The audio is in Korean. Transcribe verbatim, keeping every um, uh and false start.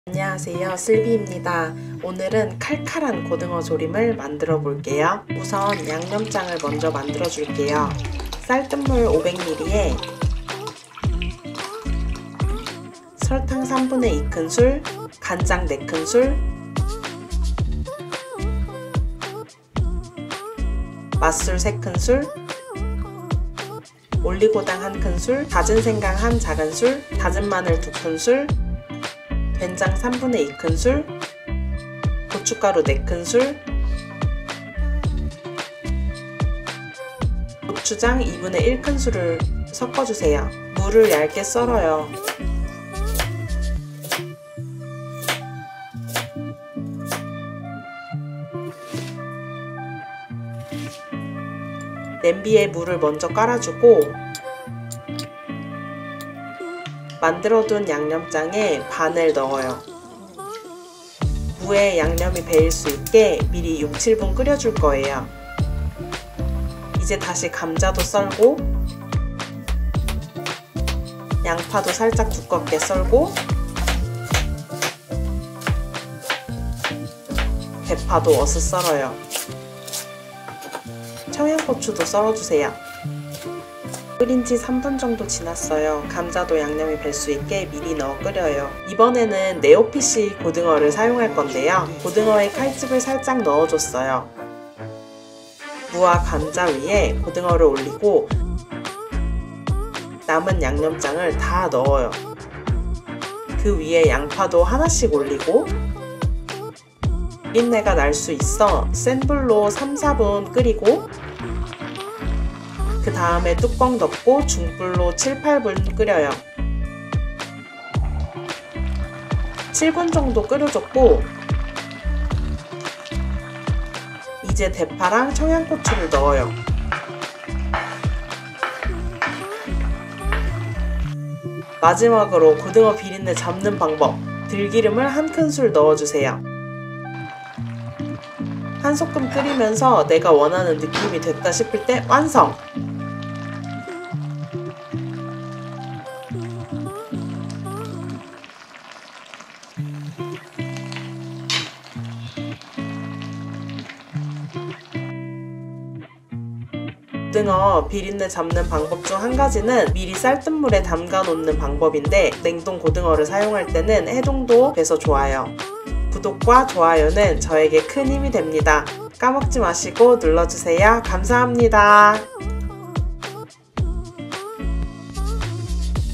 안녕하세요, 슬비입니다. 오늘은 칼칼한 고등어 조림을 만들어 볼게요. 우선 양념장을 먼저 만들어 줄게요. 쌀뜨물 오백 밀리리터에 설탕 삼분의 이 큰술, 간장 네 큰술, 맛술 세 큰술, 올리고당 한 큰술, 다진 생강 한 작은술, 다진 마늘 두 큰술, 된장 삼분의 이 큰술, 고춧가루 네 큰술, 고추장 이분의 일 큰술을 섞어주세요. 무를 얇게 썰어요. 냄비에 물을 먼저 깔아주고 만들어둔 양념장에 반을 넣어요. 무에 양념이 배일 수 있게 미리 육, 칠 분 끓여줄 거예요. 이제 다시 감자도 썰고 양파도 살짝 두껍게 썰고 대파도 어슷 썰어요. 청양고추도 썰어주세요. 끓인 지 삼 분 정도 지났어요. 감자도 양념이 배 수 있게 미리 넣어 끓여요. 이번에는 네오피시 고등어를 사용할 건데요. 고등어에 칼집을 살짝 넣어줬어요. 무와 감자 위에 고등어를 올리고 남은 양념장을 다 넣어요. 그 위에 양파도 하나씩 올리고 비린내가 날 수 있어 센 불로 삼, 사 분 끓이고 그 다음에 뚜껑 덮고 중불로 칠, 팔 분 끓여요. 칠 분 정도 끓여줬고 이제 대파랑 청양고추를 넣어요. 마지막으로 고등어 비린내 잡는 방법, 들기름을 한 큰술 넣어주세요. 한 소끔 끓이면서 내가 원하는 느낌이 됐다 싶을 때 완성! 고등어 비린내 잡는 방법 중 한 가지는 미리 쌀뜨물에 담가 놓는 방법인데 냉동 고등어를 사용할 때는 해동도 돼서 좋아요. 구독과 좋아요는 저에게 큰 힘이 됩니다. 까먹지 마시고 눌러주세요. 감사합니다.